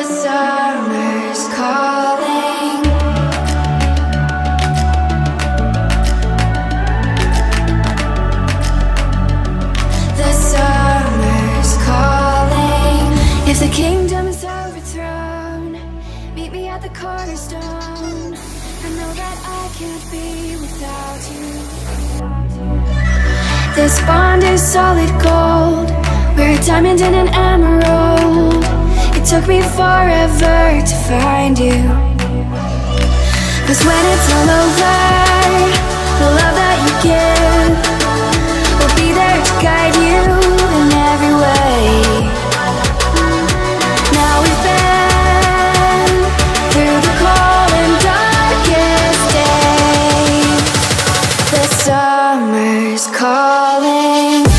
The summer's calling. The summer's calling. If the kingdom is overthrown, meet me at the cornerstone. I know that I can't be without you. This bond is solid gold. We're a diamond and an emerald. It took me forever to find you. 'Cause when it's all over, the love that you give will be there to guide you in every way. Now we've been through the cold and darkest days. The summer's calling.